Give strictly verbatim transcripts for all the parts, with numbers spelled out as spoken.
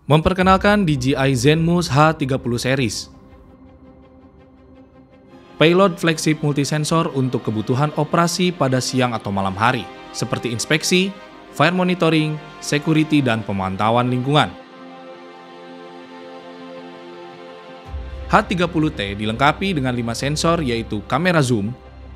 Memperkenalkan D J I Zenmuse H tiga puluh series. Payload flagship multisensor untuk kebutuhan operasi pada siang atau malam hari, seperti inspeksi, fire monitoring, security, dan pemantauan lingkungan. H tiga puluh T dilengkapi dengan lima sensor, yaitu kamera zoom,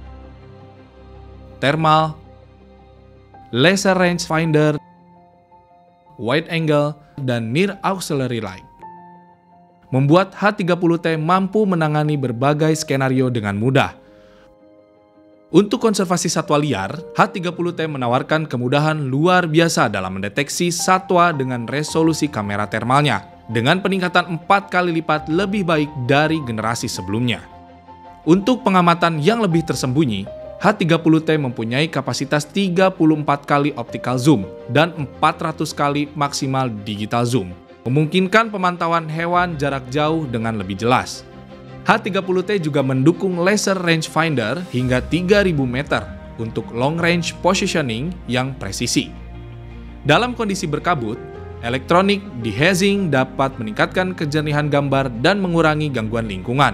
thermal, laser rangefinder, wide angle, dan near auxiliary light. Membuat H tiga puluh T mampu menangani berbagai skenario dengan mudah. Untuk konservasi satwa liar, H tiga puluh T menawarkan kemudahan luar biasa dalam mendeteksi satwa dengan resolusi kamera thermalnya, dengan peningkatan empat kali lipat lebih baik dari generasi sebelumnya. Untuk pengamatan yang lebih tersembunyi, H tiga puluh T mempunyai kapasitas tiga puluh empat kali optical zoom dan empat ratus kali maksimal digital zoom, memungkinkan pemantauan hewan jarak jauh dengan lebih jelas. H tiga puluh T juga mendukung laser rangefinder hingga tiga ribu meter untuk long range positioning yang presisi. Dalam kondisi berkabut, elektronik dehazing dapat meningkatkan kejernihan gambar dan mengurangi gangguan lingkungan.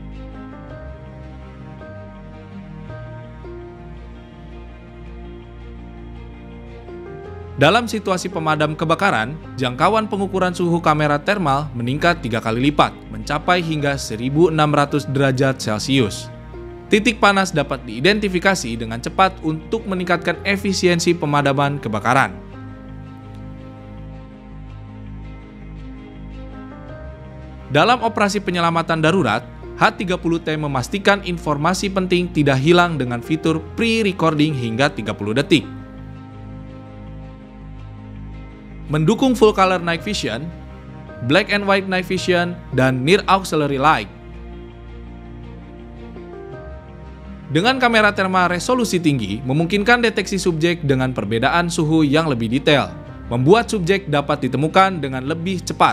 Dalam situasi pemadam kebakaran, jangkauan pengukuran suhu kamera thermal meningkat tiga kali lipat, mencapai hingga seribu enam ratus derajat Celcius. Titik panas dapat diidentifikasi dengan cepat untuk meningkatkan efisiensi pemadaman kebakaran. Dalam operasi penyelamatan darurat, H tiga puluh T memastikan informasi penting tidak hilang dengan fitur pre-recording hingga tiga puluh detik. Mendukung full color night vision, black and white night vision, dan near auxiliary light. Dengan kamera thermal resolusi tinggi, memungkinkan deteksi subjek dengan perbedaan suhu yang lebih detail, membuat subjek dapat ditemukan dengan lebih cepat.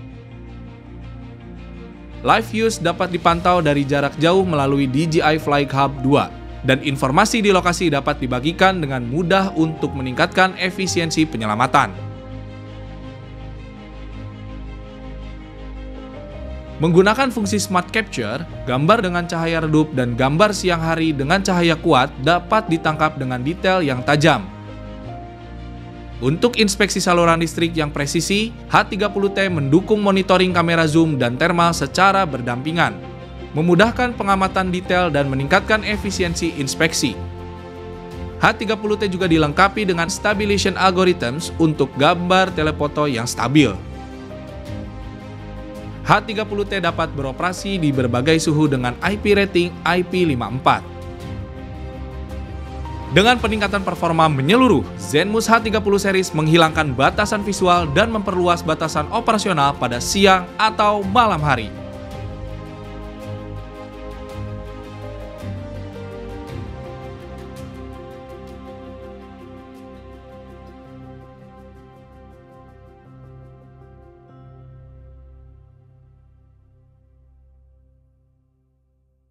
Live views dapat dipantau dari jarak jauh melalui D J I Flight Hub dua, dan informasi di lokasi dapat dibagikan dengan mudah untuk meningkatkan efisiensi penyelamatan. Menggunakan fungsi Smart Capture, gambar dengan cahaya redup dan gambar siang hari dengan cahaya kuat dapat ditangkap dengan detail yang tajam. Untuk inspeksi saluran listrik yang presisi, H tiga puluh T mendukung monitoring kamera zoom dan thermal secara berdampingan, memudahkan pengamatan detail dan meningkatkan efisiensi inspeksi. H tiga puluh T juga dilengkapi dengan stabilization algorithms untuk gambar telefoto yang stabil. H tiga puluh T dapat beroperasi di berbagai suhu dengan I P rating I P lima puluh empat. Dengan peningkatan performa menyeluruh, Zenmuse H tiga puluh series menghilangkan batasan visual dan memperluas batasan operasional pada siang atau malam hari.